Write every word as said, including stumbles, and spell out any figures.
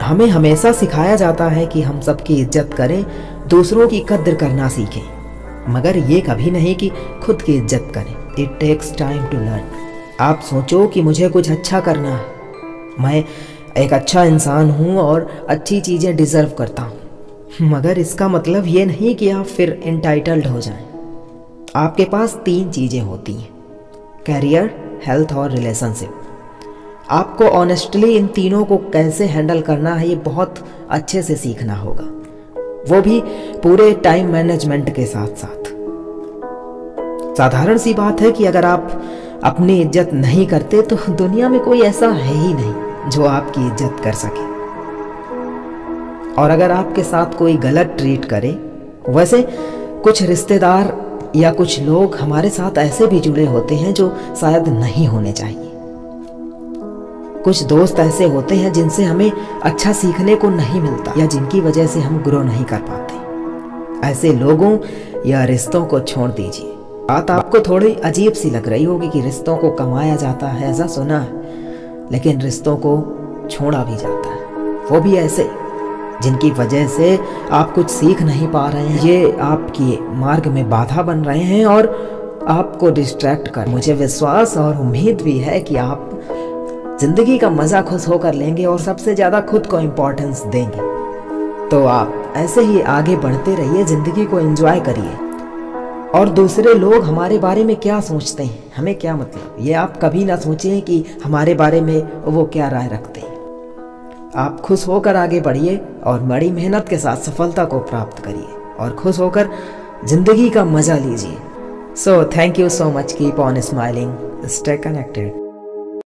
हमें हमेशा सिखाया जाता है कि हम सबकी इज्जत करें, दूसरों की कद्र करना सीखें, मगर ये कभी नहीं कि खुद की इज्जत करें। It takes time to learn. आप सोचो कि मुझे कुछ अच्छा करना है, मैं एक अच्छा इंसान हूँ और अच्छी चीज़ें डिज़र्व करता हूँ, मगर इसका मतलब ये नहीं कि आप फिर एंटाइटल्ड हो जाएं। आपके पास तीन चीज़ें होती हैं, कैरियर, हेल्थ और रिलेशनशिप। आपको ऑनेस्टली इन तीनों को कैसे हैंडल करना है ये बहुत अच्छे से सीखना होगा, वो भी पूरे टाइम मैनेजमेंट के साथ साथ। साधारण सी बात है कि अगर आप अपनी इज्जत नहीं करते तो दुनिया में कोई ऐसा है ही नहीं जो आपकी इज्जत कर सके। और अगर आपके साथ कोई गलत ट्रीट करे, वैसे कुछ रिश्तेदार या कुछ लोग हमारे साथ ऐसे भी जुड़े होते हैं जो शायद नहीं होने चाहिए। कुछ दोस्त ऐसे होते हैं जिनसे हमें अच्छा सीखने को नहीं मिलता या जिनकी वजह से हम ग्रो नहीं कर पाते। ऐसे लोगों या रिश्तों को छोड़ दीजिए। बात आपको थोड़ी अजीब सी लग रही होगी कि रिश्तों को कमाया जाता है, ऐसा सुना है, लेकिन रिश्तों को छोड़ा भी जाता है, वो भी ऐसे जिनकी वजह से आप कुछ सीख नहीं पा रहे हैं, ये आपके मार्ग में बाधा बन रहे हैं और आपको डिस्ट्रैक्ट कर। मुझे विश्वास और उम्मीद भी है कि आप जिंदगी का मजा खुश होकर लेंगे और सबसे ज्यादा खुद को इम्पोर्टेंस देंगे। तो आप ऐसे ही आगे बढ़ते रहिए, जिंदगी को एंजॉय करिए। और दूसरे लोग हमारे बारे में क्या सोचते हैं, हमें क्या मतलब, ये आप कभी ना सोचें कि हमारे बारे में वो क्या राय रखते हैं। आप खुश होकर आगे बढ़िए और बड़ी मेहनत के साथ सफलता को प्राप्त करिए और खुश होकर जिंदगी का मजा लीजिए। So thank you so much, keep on smiling, stay connected.